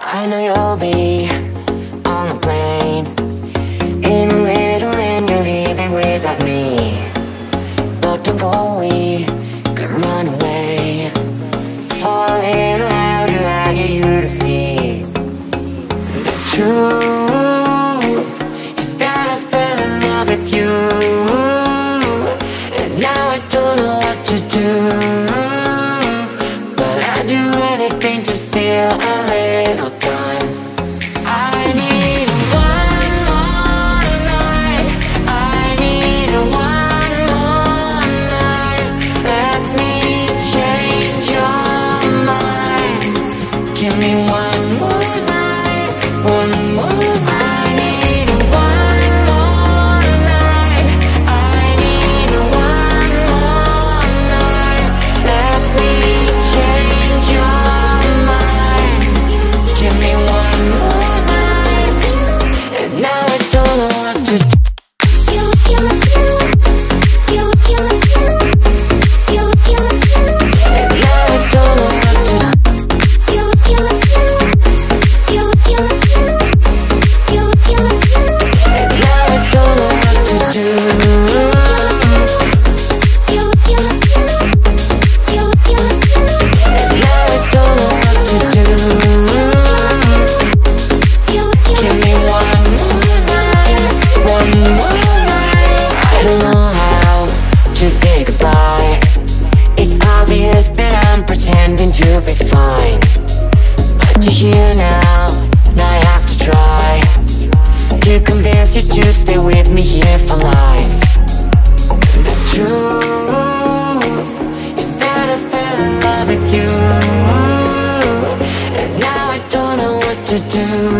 I know you'll be on a plane in a little and you're leaving without me. But don't go, we could run away. Falling, how do I get you to see? The truth is that I fell in love with you, and now I don't know what to do. But I'd do anything to steal a little time. I need one more night. I need one more night. Let me change your mind. Give me one more night. One more night. I need one more night. I need one more night. Let me change your mind. Give me one more night. And now I don't know what to do. And now I don't know what to do. And now I don't know what to do. And now I don't know what to do. Give me one more night. One more night. I don't know how to say goodbye. It's obvious that I'm pretending to be fine, but you're here now, and I have to try to convince you to stay with me here for life. The truth is that I fell in love with you, and now I don't know what to do.